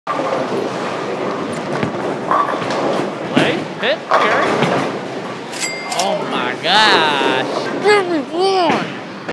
Play, hit, carry. Oh my gosh. Give me one.